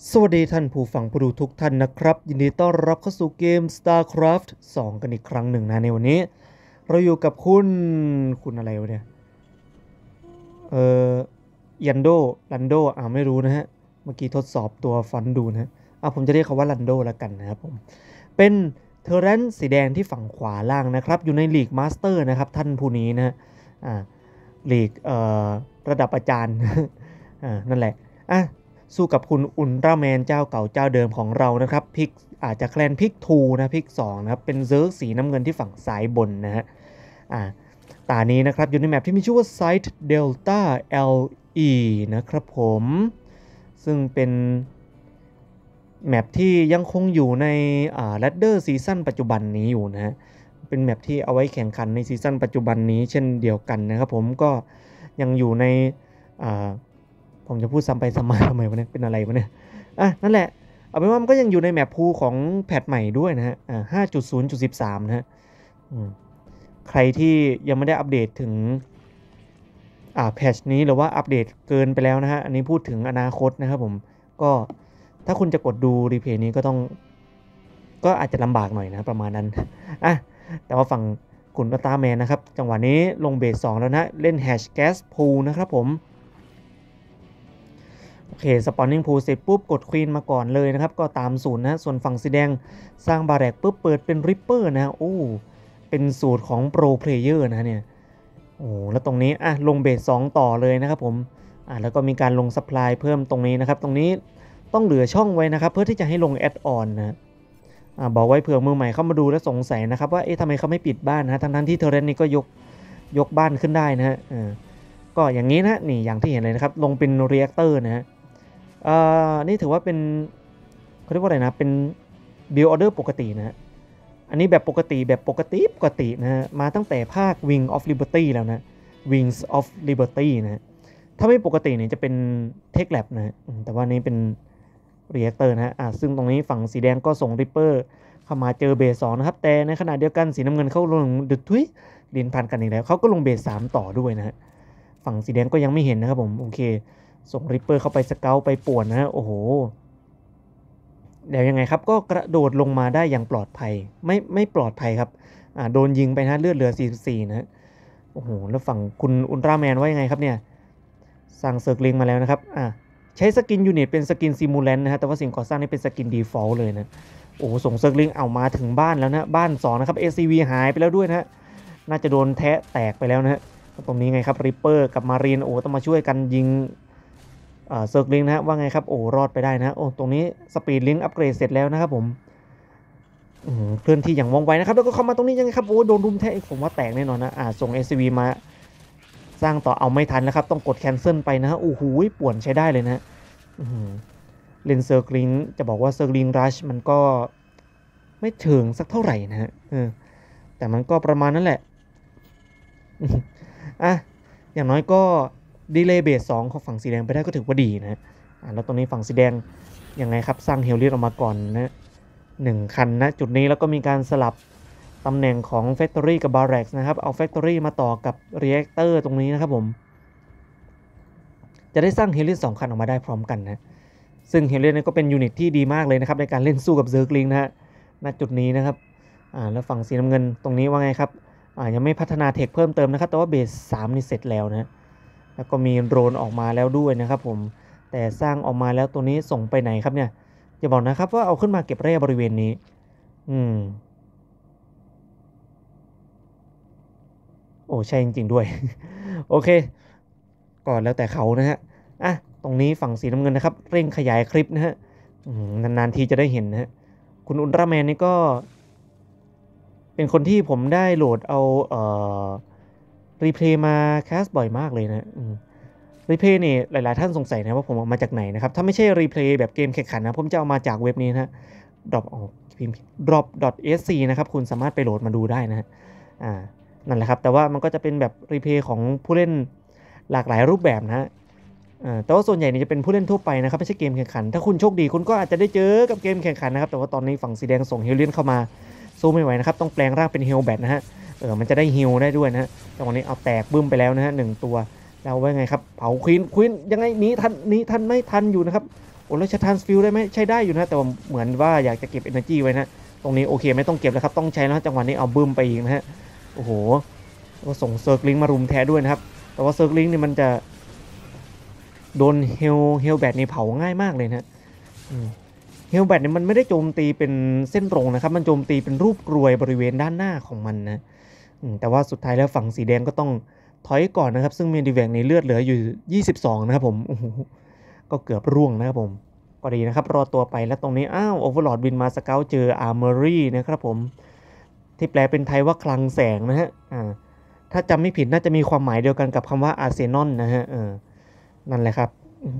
สวัสดีท่านผู้ฟังผู้ดูทุกท่านนะครับยินดีต้อนรับเข้าสู่เกม StarCraft 2 กันอีกครั้งหนึ่งนะในวันนี้เราอยู่กับคุณอะไรวะเนี่ยเออยันโดลันโดไม่รู้นะฮะเมื่อกี้ทดสอบตัวฟอนต์ดูนะผมจะเรียกเขาว่าลันโดแล้วกันนะครับผมเป็นเทอร์เรนสีแดงที่ฝั่งขวาล่างนะครับอยู่ในลีกมาสเตอร์นะครับท่านผู้นี้นะลีกระดับอาจารย์ นั่นแหละสู้กับคุณอุลตร้าแมนเจ้าเก่าเจ้าเดิมของเรานะครับพิกอาจจะแคลนพิก2นะพิก2นะครับเป็นเซิร์กสีน้ำเงินที่ฝั่งซ้ายบนนะฮะตานี้นะครับอยู่ในแมปที่มีชื่อว่า Site Delta LE นะครับผมซึ่งเป็นแมปที่ยังคงอยู่ในLadder ซีซั่นปัจจุบันนี้อยู่นะฮะเป็นแมปที่เอาไว้แข่งขันในซีซั่นปัจจุบันนี้เช่นเดียวกันนะครับผมก็ยังอยู่ในผมจะพูดซ้ำไปซ้ำมาทำไมวะเนี่ยเป็นอะไรวะเนี่ยนั่นแหละเอาเป็นว่ามันก็ยังอยู่ในแมปพูของแพทใหม่ด้วยนะฮะ5.0.13 นะฮะใครที่ยังไม่ได้อัปเดตถึงแพทนี้หรือว่าอัปเดตเกินไปแล้วนะฮะอันนี้พูดถึงอนาคตนะครับผมก็ถ้าคุณจะกดดูรีเพลย์นี้ก็อาจจะลำบากหน่อยนะประมาณนั้นแต่ว่าฝั่งคุณอัลตร้าแมนนะครับจังหวะนี้ลงเบส2แล้วนะเล่นแฮชแก๊สพูนะครับผมโอเคสปอนนิ่งพูเสร็จปุ๊บกดควีนมาก่อนเลยนะครับก็ตามศูนย์นะส่วนฝั่งสีแดงสร้างบาแรกปุ๊บเปิดเป็นริปเปอร์นะโอ้เป็นสูตรของโปรเพลเยอร์นะเนี่ยโอ้แล้วตรงนี้ลงเบส2ต่อเลยนะครับผมแล้วก็มีการลงซัพพลายเพิ่มตรงนี้นะครับตรงนี้ต้องเหลือช่องไว้นะครับเพื่อที่จะให้ลงแอดออนนะบอกไว้เผื่อมือใหม่เข้ามาดูแล้วสงสัยนะครับว่าทำไมเขาไม่ปิดบ้านนะทั้งที่เทอร์เรนนี้ก็ยกบ้านขึ้นได้นะฮะก็อย่างนี้นะนี่อย่างที่เห็นเลยนะครับลงเป็นเรีแอคเตอร์นะฮะนี่ถือว่าเป็นเขาเรียกว่าอะไรนะเป็น build order ปกตินะฮะอันนี้แบบปกตินะฮะมาตั้งแต่ภาค Wing of Liberty แล้วนะ Wings of Liberty นะถ้าไม่ปกติเนี่ยจะเป็น Tech Lab นะแต่ว่านี้เป็น Reactor นะฮะซึ่งตรงนี้ฝั่งสีแดงก็ส่ง Ripper เข้ามาเจอเบส2นะครับแต่ในขณะเดียวกันสีน้ำเงินเขาลงดึกทุยเรียนพันกันอีกแล้วเขาก็ลงเบส3ต่อด้วยนะฮะฝั่งสีแดงก็ยังไม่เห็นนะครับผมโอเคส่งริปเปอร์เข้าไปสเกลไปป่วนนะฮะโอ้โหเดี๋ยวยังไงครับก็กระโดดลงมาได้อย่างปลอดภัยไม่ปลอดภัยครับโดนยิงไปนะเลือดเหลือ44นะโอ้โหแล้วฝั่งคุณอุลตร้าแมนว่ายังไงครับเนี่ยสร้างเซิร์กลิงมาแล้วนะครับใช้สกินยูนิตเป็นสกินซิมูเลนนะฮะแต่ว่าสิ่งก่อสร้างนี่เป็นสกินดีฟอลต์เลยนะโอ้ส่งเซิร์กลิงเอามาถึงบ้านแล้วนะบ้าน2นะครับ ACV หายไปแล้วด้วยนะน่าจะโดนแทะแตกไปแล้วนะฮะตรงนี้ไงครับริปเปอร์กับมารีนต้องมาช่วยกันยิงเซิร์กลิงนะฮะว่าไงครับรอดไปได้นะตรงนี้สปีดลิงอัปเกรดเสร็จแล้วนะครับผมเคลื่อนที่อย่างว่องไวนะครับแล้วก็เข้ามาตรงนี้ยังไงครับโดนรุมแทะผมว่าแตกแน่นอนนะส่ง SCV มาสร้างต่อเอาไม่ทันแล้วครับต้องกดแคนเซิลไปนะฮะโอ้โหป่วนใช้ได้เลยนะเลนเซอร์กลิงจะบอกว่าเซอร์กลิงรัชมันก็ไม่เชิงสักเท่าไหร่นะฮะแต่มันก็ประมาณนั้นแหละอย่างน้อยก็ดีเลย์เบส2ของฝั่งสีแดงไปได้ก็ถือว่าดีนะแล้วตรงนี้ฝั่งสีแดงยังไงครับสร้างเฮลเลียนออกมาก่อนนะ1คันนะจุดนี้แล้วก็มีการสลับตำแหน่งของ Factory กับ Barracks นะครับเอา Factory มาต่อกับ Reactor ตรงนี้นะครับผมจะได้สร้างเฮลเลียน2คันออกมาได้พร้อมกันนะซึ่งเฮลเลียนนี่ก็เป็นยูนิตที่ดีมากเลยนะครับในการเล่นสู้กับเซิร์กลิงนะฮะณจุดนี้นะครับแล้วฝั่งสีน้ำเงินตรงนี้ว่าไงครับยังไม่พัฒนาเทคเพิ่มเติมนะครับแต่ว่าเบส3นี่เสร็จแล้วนะแล้วก็มีโดรนออกมาแล้วด้วยนะครับผมแต่สร้างออกมาแล้วตัวนี้ส่งไปไหนครับเนี่ยอย่าบอกนะครับว่าเอาขึ้นมาเก็บแร่บริเวณนี้โอ้ใช่จริงๆด้วย โอเคก่อนแล้วแต่เขานะฮะตรงนี้ฝั่งสีน้ำเงินนะครับเร่งขยายคลิปนะฮะนานๆทีจะได้เห็นนะฮะคุณอุลตร้าแมนนี่ก็เป็นคนที่ผมได้โหลดเอารีเพลย์มาแคสบ่อยมากเลยนะรีเพลย์นี่หลายๆท่านสงสัยนะว่าผมเอามาจากไหนนะครับถ้าไม่ใช่รีเพลย์แบบเกมแข่งขันนะผมจะเอามาจากเว็บนี้นะ drop.sc นะครับคุณสามารถไปโหลดมาดูได้นะฮะนั่นแหละครับแต่ว่ามันก็จะเป็นแบบรีเพลย์ของผู้เล่นหลากหลายรูปแบบนะฮะแต่ว่าส่วนใหญ่นี่จะเป็นผู้เล่นทั่วไปนะครับไม่ใช่เกมแข่งขันถ้าคุณโชคดีคุณก็อาจจะได้เจอกับเกมแข่งขันนะครับแต่ว่าตอนนี้ฝั่งสีแดงส่งเฮลเลียนเข้ามาสู้ไม่ไหวนะครับต้องแปลงร่างเป็นเฮลแบทนะฮะมันจะได้ฮิลได้ด้วยนะฮะจังหวะนี้เอาแตกบึ้มไปแล้วนะฮะ1ตัวแล้วว่าไงครับเผาควีนยังไงหนีทันไม่ทันอยู่นะครับโอ้แล้วจะทรานสฟิลได้ไหมใช้ได้อยู่นะแต่ว่าเหมือนว่าอยากจะเก็บ energy ไว้นะตรงนี้โอเคไม่ต้องเก็บแล้วครับต้องใช้แล้วจังหวะนี้เอาบึ้มไปอีกนะฮะโอ้โหก็ส่งเซิร์กลิงมารุมแท้ด้วยนะครับแต่ว่าเซิร์กลิงนี่มันจะโดนเฮลแบทนี่เผาง่ายมากเลยนะเฮลแบทเนี่ยมันไม่ได้โจมตีเป็นเส้นตรงนะครับมันโจมตีเป็นรูปกรวยบริเวณด้านหน้าของมันนะแต่ว่าสุดท้ายแล้วฝั่งสีแดงก็ต้องถอยก่อนนะครับซึ่งเมดิแวกในเลือดเหลืออยู่22นะครับผมโอ้โหก็เกือบร่วงนะครับผมก็ดีนะครับรอตัวไปแล้วตรงนี้อ้าวโอเวอร์ลอร์ดบินมาสเกลเจออาร์เมอรี่นะครับผมที่แปลเป็นไทยว่าคลังแสงนะฮะถ้าจำไม่ผิดน่าจะมีความหมายเดียวกันกับคำว่าอาร์เซนอลนะฮะนั่นแหละครับ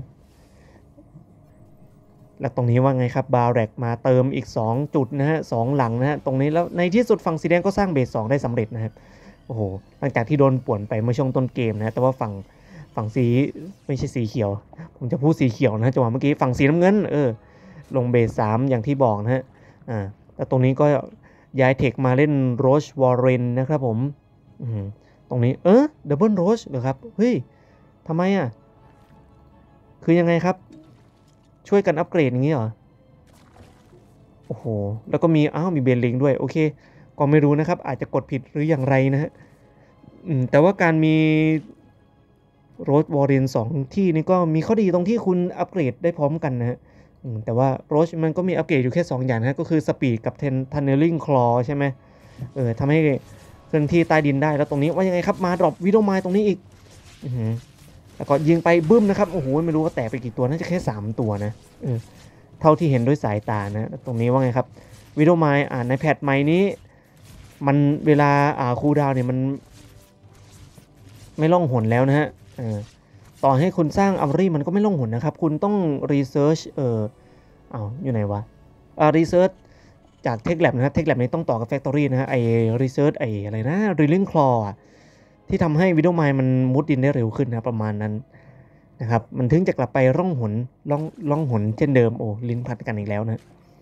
แล้วตรงนี้ว่าไงครับบาแร็กมาเติมอีก2จุดนะฮะ2หลังนะฮะตรงนี้แล้วในที่สุดฝั่งสีแดงก็สร้างเบส2ได้สำเร็จนะครับโอ้โหหลังจากที่โดนป่วนไปเมื่อช่วงต้นเกมนะแต่ว่าฝั่งสีไม่ใช่สีเขียวผมจะพูดสีเขียวนะจังหวะเมื่อกี้ฝั่งสีน้ำเงินลงเบส3อย่างที่บอกนะฮะแล้วตรงนี้ก็ย้ายเทคมาเล่นโรชวอร์เรนนะครับผมตรงนี้ดับเบิลโรชเหรอครับเฮ้ยทำไมคือยังไงครับช่วยกันอัปเกรดอย่างนี้เหรอโอ้โหแล้วก็มีเบนลิงด้วยโอเคก็ไม่รู้นะครับอาจจะกดผิดหรืออย่างไรนะฮะแต่ว่าการมีโรสวอร์เรน2ที่นี่ก็มีข้อดีตรงที่คุณอัปเกรดได้พร้อมกันนะฮะแต่ว่าโรสมันก็มีอัปเกรดอยู่แค่2อย่างนะก็คือสปีดกับทันเนลลิงคลอใช่ไหมทำให้เคลื่อนที่ใต้ดินได้แล้วตรงนี้ว่ายังไงครับมาดรอปวิดโอไมล์ตรงนี้อีกแล้วก็ยิงไปบึ้มนะครับโอ้โหไม่รู้ว่าแตกไปกี่ตัวน่าจะแค่3ตัวนะเท่าที่เห็นด้วยสายตานะตรงนี้ว่าไงครับวิดโอไมล์ในแพทใหม่นี้มันเวลาคูลดาวน์เนี่ยมันไม่ล่องหนแล้วนะฮะต่อให้คุณสร้างอัลรี่มันก็ไม่ล่องหนนะครับคุณต้องรีเสิร์ชอยู่ไหนวะรีเสิร์ชจากเทคแลบนะครับเทคแลบนี้ต้องต่อกับแฟคทอรี่นะฮะรีเสิร์ชอะไรนะรีลิงคลอที่ทำให้วิดโอไมล์มันมุดดินได้เร็วขึ้นนะประมาณนั้นนะครับมันถึงจะกลับไปล่องหนเช่นเดิมโอ้ลิ้นพัดกันอีกแล้วนะ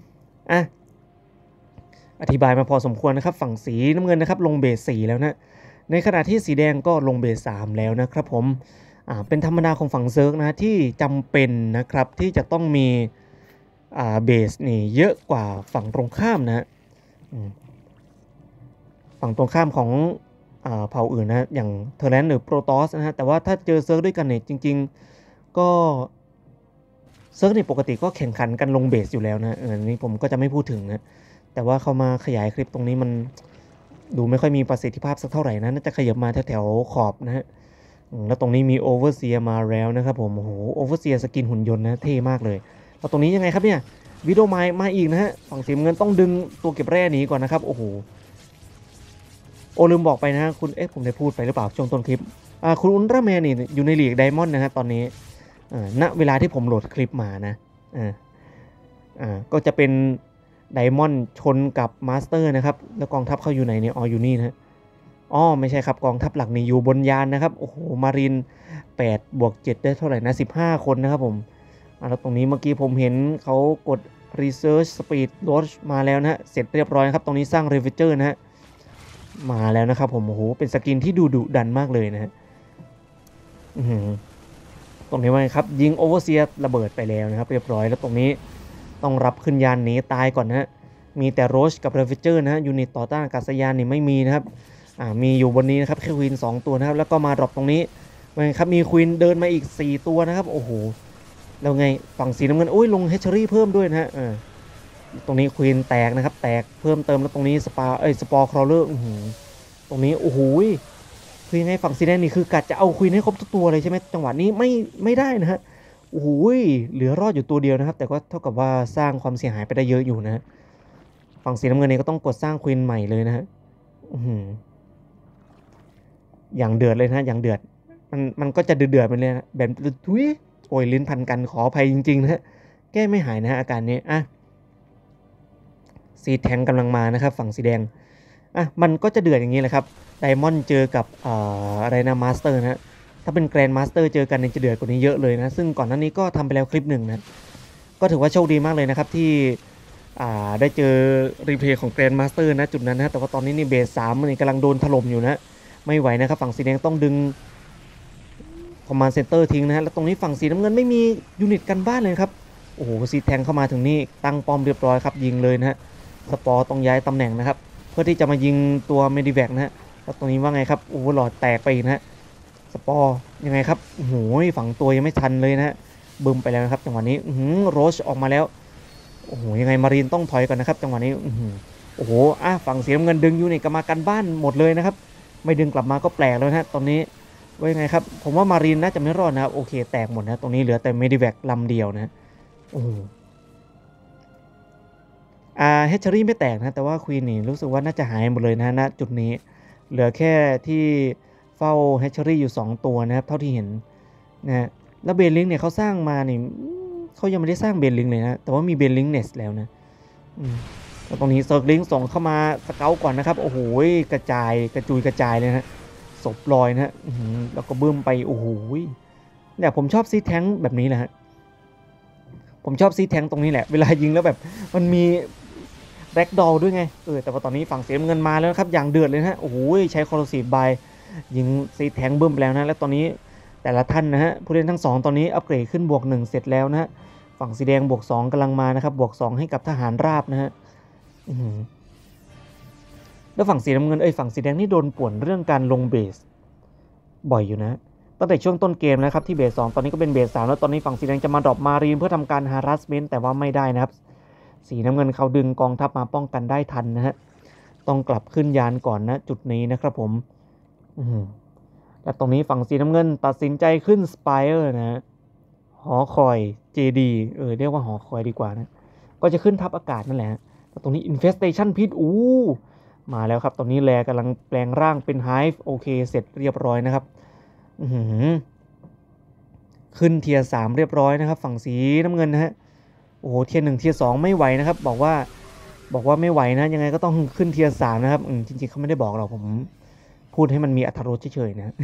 อธิบายมาพอสมควรนะครับฝั่งสีน้ำเงินนะครับลงเบส4แล้วนะในขณะที่สีแดงก็ลงเบส3แล้วนะครับผมเป็นธรรมดาของฝั่งเซิร์กนะที่จำเป็นนะครับที่จะต้องมีเบสนี่เยอะกว่าฝั่งตรงข้ามนะฝั่งตรงข้ามของเผ่าอื่นนะอย่างเทอร์แลนหรือโปรตอสนะฮะแต่ว่าถ้าเจอเซิร์กด้วยกันเนี่ยจริงๆก็เซิร์กเนี่ยปกติก็แข่งขันกันลงเบสอยู่แล้วนะนี่ผมก็จะไม่พูดถึงนะแต่ว่าเขามาขยายคลิปตรงนี้มันดูไม่ค่อยมีประสิทธิภาพสักเท่าไหร่นะน่าจะขยับมาแถวขอบนะฮะแล้วตรงนี้มีโอเวอร์เซียมาแล้วนะครับผมโอ้โหโอเวอร์เซียสกินหุ่นยนต์นะเท่มากเลยแล้วตรงนี้ยังไงครับเนี่ยวิดโอไมล์มาอีกนะฮะฝั่งสีเงินต้องดึงตัวเก็บแร่หนีก่อนนะครับโอ้โหลืมบอกไปนะคุณผมได้พูดไปหรือเปล่าช่วงต้นคลิปคุณอุลตร้าแมนนี่อยู่ในลีกไดมอนด์นะฮะตอนนี้ณเวลาที่ผมโหลดคลิปมานะก็จะเป็นไดมอนด์ชนกับมาสเตอร์นะครับแล้วกองทัพเขาอยู่ไหนเนี่ยอยู่นี่นะไม่ใช่ครับกองทัพหลักนี่อยู่บนยานนะครับโอ้โหมาริน8+7ได้เท่าไหร่นะ15คนนะครับผมแล้วตรงนี้เมื่อกี้ผมเห็นเขากด Research Speed Launch มาแล้วนะฮะเสร็จเรียบร้อยครับตรงนี้สร้าง Ravager นะฮะมาแล้วนะครับผมโอ้โหเป็นสกินที่ดุดันมากเลยนะฮะตรงนี้ว่าครับยิงโอเวอร์เซียระเบิดไปแล้วนะครับเรียบร้อยแล้วตรงนี้ต้องรับขึ้นยานหนีตายก่อนนะฮะมีแต่โรชกับเรฟิเจอร์นะฮะยูนิตต่อต้านอากาศยานนี่ไม่มีนะครับมีอยู่บนนี้นะครับแค่ควีน2ตัวนะครับแล้วก็มาดรอปตรงนี้ครับมีควีนเดินมาอีก4ตัวนะครับโอ้โหแล้วไงฝั่งสีน้ำเงินลงเฮชเชอรี่เพิ่มด้วยนะฮะตรงนี้ควีนแตกนะครับแตกเพิ่มเติมแล้วตรงนี้สปอร์ครอลเลอร์ตรงนี้โอ้โหคือยังไงฝั่งสีแดงนี่คือกัดจะเอาควีนให้ครบทุกตัวเลยใช่ไหมจังหวะนี้ไม่ได้นะฮะโอ้โหเหลือรอดอยู่ตัวเดียวนะครับแต่ก็เท่ากับว่าสร้างความเสียหายไปได้เยอะอยู่นะฝั่งสีน้ำเงินนี่ก็ต้องกดสร้างควีนใหม่เลยนะฮะอย่างเดือดเลยนะอย่างเดือดมันก็จะเดือดไปเลยนะแบบทุยลิ้นพันกันขออภัยจริงๆนะฮะแก้ไม่หายนะฮะอาการนี้ซีแทงกำลังมานะครับฝั่งสีแดงมันก็จะเดือดอย่างนี้แหละครับไดมอนด์เจอกับอะไรนะมาสเตอร์นะถ้าเป็นแกรนด์มาสเตอร์เจอกันจะเดือดกว่านี้เยอะเลยนะซึ่งก่อนหน้านี้ก็ทำไปแล้วคลิปหนึ่งนะก็ถือว่าโชคดีมากเลยนะครับที่ได้เจอรีเพลย์ของแกรนด์มาสเตอร์นะจุดนั้นนะแต่ว่าตอนนี้นี่เบส3มันกำลังโดนถล่มอยู่นะไม่ไหวนะครับฝั่งสีแดงต้องดึงคอมมานด์เซ็นเตอร์ทิ้งนะฮะแล้วตรงนี้ฝั่งสีน้ำเงินไม่มียูนิตกันบ้านเลยครับโอ้โหซีแทงเข้ามาถึงนี่ตั้งป้อมเรียบร้อยครับยิงเลยนะฮะสปอร์ต้องย้ายตำแหน่งนะครับเพื่อที่จะมายิงตัวเมดิแวกนะฮะแล้วตรงนี้ว่าไงครับโอ้โหหลอดแตกไปอีกนะฮะสปอร์ยังไงครับโอ้โหฝังตัวยังไม่ทันเลยนะฮะบึมไปแล้วนะครับจังหวะนี้โรชออกมาแล้วโอ้โหยังไงมารีนต้องถอยก่อนนะครับจังหวะนี้โอ้โหฝั่งสีน้ำเงินดึงอยู่นี่ก็มากันบ้านหมดเลยนะครับไม่ดึงกลับมาก็แปลกแล้วนะฮะตอนนี้ว่ายังไงครับผมว่ามารีนน่าจะไม่รอดนะครับโอเคแตกหมดนะตรงนี้เหลือแต่เมดิแวกลำเดียวนะโอ้เฮชเชอรี่ไม่แตกนะแต่ว่าควีนนี่รู้สึกว่าน่าจะหายหมดเลยนะณจุดนี้เหลือแค่ที่เฝ้าเฮชเชอรี่อยู่2ตัวนะครับเท่าที่เห็นนะแล้วเบลลิงเนี่ยเขาสร้างมานี่เขายังไม่ได้สร้างเบลลิงเลยนะแต่ว่ามีเบลลิงเนสแล้วนะแล้วตรงนี้เซิร์ฟลิงส่งเข้ามาสเกลก่อนนะครับโอ้โหกระจายกระจุยกระจายเลยนะศพลอยนะแล้วก็บึ้มไปโอ้โหเนี่ยผมชอบซีแทงแบบนี้แหละฮะผมชอบซีแทงตรงนี้แหละเวลายิงแล้วแบบมันมีแร็กดอลด้วยไงแต่ว่าตอนนี้ฝั่งเสียเงินมาแล้วครับอย่างเดือดเลยนะโอ้โหใช้คอร์ซีฟบายยิงซีแทงบึ้มไปแล้วนะแล้วตอนนี้แต่ละท่านนะฮะผู้เล่นทั้ง2ตอนนี้อัปเกรดขึ้น+1เสร็จแล้วนะฮะฝั่งสีแดง+2กำลังมานะครับ+2ให้กับทหารราบนะฮะแล้วฝั่งสีน้ำเงินฝั่งสีแดงนี่โดนป่วนเรื่องการลงเบสบ่อยอยู่นะตั้งแต่ช่วงต้นเกมนะครับที่เบส2ตอนนี้ก็เป็นเบส3แล้วตอนนี้ฝั่งสีแดงจะมาดรอปมารีนเพื่อทำการ harassment แต่ว่าไม่ได้นะครับสีน้ำเงินเขาดึงกองทัพมาป้องกันได้ทันนะฮะต้องกลับขึ้นยานก่อนนะจุดนี้นะครับผมและตรงนี้ฝั่งสีน้ำเงินตัดสินใจขึ้นสไปเออร์นะหอคอย JD เรียกว่าหอคอยดีกว่านะก็จะขึ้นทับอากาศนั่นแหละแต่ตรงนี้ infestation pit มาแล้วครับตอนนี้แลกำลังแปลงร่างเป็น hive โอเคเสร็จเรียบร้อยนะครับขึ้นเทียร์3เรียบร้อยนะครับฝั่งสีน้ำเงินนะฮะโอ้โหเทียร์1เทียร์2ไม่ไหวนะครับบอกว่าไม่ไหวนะยังไงก็ต้องขึ้นเทียร์3นะครับจริงๆเขาไม่ได้บอกเราผมพูดให้มันมีอรรถรสเฉยๆนะ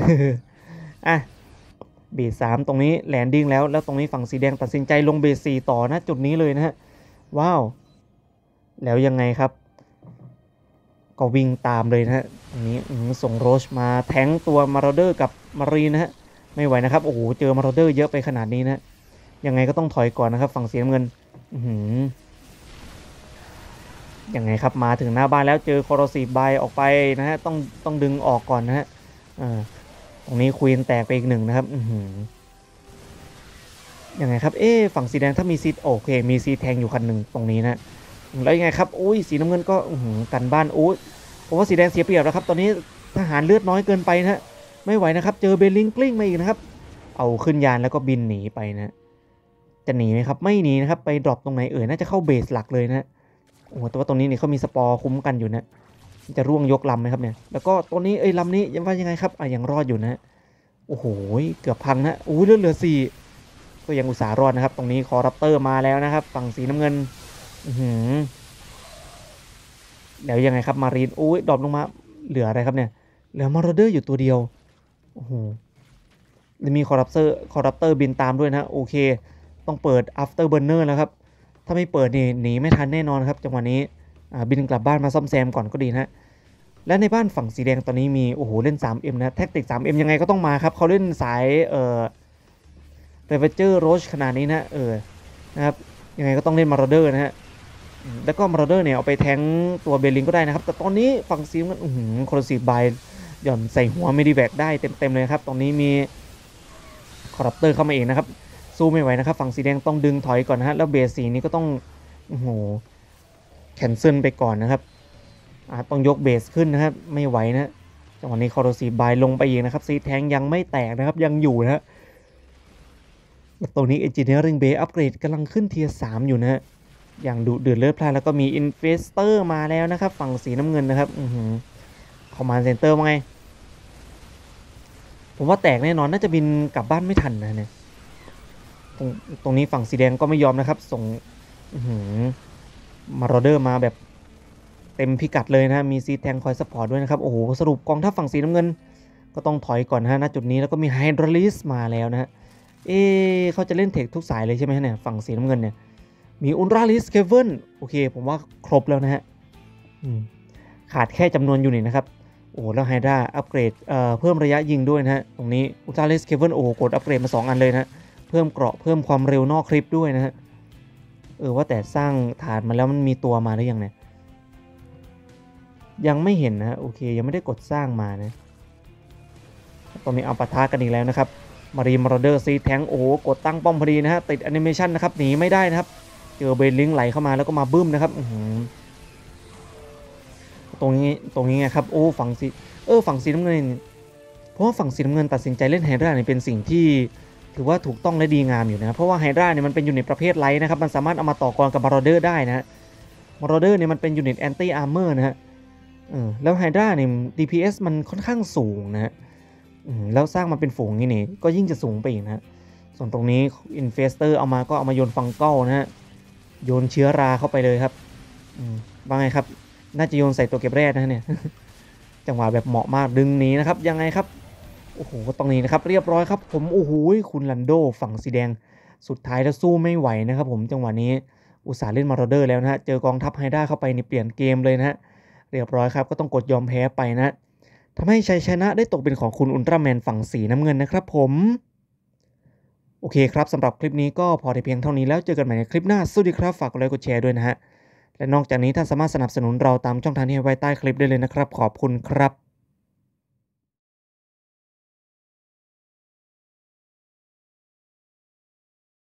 เบส3ตรงนี้แลนดิ้งแล้วตรงนี้ฝั่งสีแดงตัดสินใจลงเบส4ต่อนะจุดนี้เลยนะฮะว้าวแล้วยังไงครับก็วิ่งตามเลยนะฮะตรงนี้ส่งโรชมาแทงตัวมาราเดอร์กับมารีนะฮะไม่ไหวนะครับโอ้โหเจอมาราเดอร์เยอะไปขนาดนี้นะยังไงก็ต้องถอยก่อนนะครับฝั่งสีน้ำเงินยังไงครับมาถึงหน้าบ้านแล้วเจอคอร์ซีบายออกไปนะฮะต้องดึงออกก่อนนะฮะตรงนี้ควีนแตกไปอีก1นะครับยังไงครับฝั่งสีแดงถ้ามีซีโอเคมีซีแทงอยู่คันหนึ่งตรงนี้นะแล้วยังไงครับสีน้ำเงินก็กันบ้านผมว่าสีแดงเสียเปรียบแล้วครับตอนนี้ทหารเลือดน้อยเกินไปนะฮะไม่ไหวนะครับเจอเบลลิงกลิ้งมาอีกนะครับเอาขึ้นยานแล้วก็บินหนีไปนะจะหนีไหมครับไม่หนีนะครับไปดรอปตรงไหนน่าจะเข้าเบสหลักเลยนะโอ้แต่ว่าตรงนี้นี่เขามีสปอร์คุ้มกันอยู่นะจะร่วงยกลำไหมครับเนี่ยแล้วก็ตัวนี้ลำนี้ยังว่ายังไงครับยังรอดอยู่นะโอ้โหเกือบพังนะเหลือ4ก็ยังอุตส่าห์รอดนะครับตรงนี้คอรัปเตอร์มาแล้วนะครับฝั่งสีน้ำเงินแล้วยังไงครับมารีนดรอปลงมาเหลืออะไรครับเนี่ยเหลือมาร์เดอร์อยู่ตัวเดียวโอ้โหมีคอรัปเตอร์บินตามด้วยนะโอเคต้องเปิด after burner แล้วครับถ้าไม่เปิดนี่หนีไม่ทันแน่นอนครับจังหวะนี้บินกลับบ้านมาซ่อมแซมก่อนก็ดีนะและในบ้านฝั่งสีแดงตอนนี้มีเล่น 3M นะแท็กติก 3M ยังไงก็ต้องมาครับเขาเล่นสายเรเวเจอร์โรชขนาดนี้นะนะครับยังไงก็ต้องเล่นมาร์เดอร์นะฮะแล้วก็มาร์เดอร์เนี่ยเอาไปแทงตัวเบลลิงก็ได้นะครับแต่ตอนนี้ฝั่งซีมันคอร์ซีบายหย่อนใส่หัวเมดิแวกได้เต็มเลยครับตรงนี้มีคอรัปเตอร์เข้ามาเองนะครับสู้ไม่ไหวนะครับฝั่งสีแดงต้องดึงถอยก่อนนะฮะแล้วเบส4นี้ก็ต้องแคนเซิลไปก่อนนะครับต้องยกเบสขึ้นนะครับไม่ไหวนะจังหวะนี้คอร์ซีบายลงไปอีกนะครับซีแทงยังไม่แตกนะครับยังอยู่นะฮะตรงนี้ Engineering Bay อัปเกรดกำลังขึ้นเทียร์3อยู่นะฮะอย่างดุเดือดเลือดพล่านแล้วก็มี Investor มาแล้วนะครับฝั่งสีน้ำเงินนะครับCommand Center ว่าไงผมว่าแตกแน่นอนน่าจะบินกลับบ้านไม่ทันนะเนี่ยตรงนี้ฝั่งสีแดงก็ไม่ยอมนะครับส่งมาร์เดอร์มาแบบเต็มพิกัดเลยนะมีซีแทงคอยซัพพอร์ตด้วยนะครับโอ้โหสรุปกองทัพฝั่งสีน้ำเงินก็ต้องถอยก่อนนะณจุดนี้แล้วก็มีไฮดรลิสมาแล้วนะฮะเขาจะเล่นเทคทุกสายเลยใช่ไหมเนี่ยฝั่งสีน้ำเงินเนี่ยมีอุลตราลิสเคเบิลโอเคผมว่าครบแล้วนะฮะขาดแค่จำนวนยูนิตนะครับแล้วไฮดราอัปเกรดเพิ่มระยะยิงด้วยนะฮะตรงนี้อุลตราลิสเคเบิลกดอัปเกรดมา2อันเลยนะเพิ่มเกราะเพิ่มความเร็วนอกคลิปด้วยนะฮะว่าแต่สร้างฐานมาแล้วมันมีตัวมาหรือยังเนี่ยยังไม่เห็นนะโอเคยังไม่ได้กดสร้างมานะตอนนี้เอาปะทะกันอีกแล้วนะครับมารีมารเดอร์ซีแทงโอ้กดตั้งป้อมพอดีนะฮะติดแอนิเมชันนะครับหนีไม่ได้นะครับเจอเบนลิงไหลเข้ามาแล้วก็มาบึ้มนะครับตรงนี้ไงครับโอ้ฝั่งสีน้ำเงินเพราะว่าฝั่งสีน้ำเงินตัดสินใจเล่นไฮดราเนี่ยเป็นสิ่งที่ถือว่าถูกต้องและดีงามอยู่นะเพราะว่าไฮดราเนี่ยมันเป็นยูนิตประเภทไลท์นะครับมันสามารถเอามาต่อกรกับมารเดอร์ได้นะมารเดอร์เนี่ยมันเป็นยูนิตแอนตี้อาร์เมอร์นะฮะแล้วไฮดราเนี่ย DPS มันค่อนข้างสูงนะฮะแล้วสร้างมาเป็นฝูงนี่ก็ยิ่งจะสูงไปอีกนะส่วนตรงนี้อินเฟสเตอร์เอามาโยนฟังเกิลนะฮะโยนเชื้อราเข้าไปเลยครับว่าไงครับน่าจะโยนใส่ตัวเก็บแร่นะเนี่ย จังหวะแบบเหมาะมากดึงหนีนะครับยังไงครับโอ้โหตรงนี้นะครับเรียบร้อยครับผมโอ้โหคุณลันโดฝั่งสีแดงสุดท้ายแล้วสู้ไม่ไหวนะครับผมจังหวะนี้อุตส่าห์เล่นมาราเดอร์แล้วนะฮะเจอกองทัพไฮด้าเข้าไปนี่เปลี่ยนเกมเลยนะฮะเรียบร้อยครับก็ต้องกดยอมแพ้ไปนะทำให้ชัยชนะได้ตกเป็นของคุณอุลตร้าแมนฝั่งสีน้ำเงินนะครับผมโอเคครับสำหรับคลิปนี้ก็พอได้เพียงเท่านี้แล้วเจอกันใหม่ในคลิปหน้าสวัสดีครับฝากกดไลค์กดแชร์ด้วยนะฮะและนอกจากนี้ท่านสามารถสนับสนุนเราตามช่องทางที่ให้ไว้ใต้คลิปได้เลยนะครับขอบคุณครับ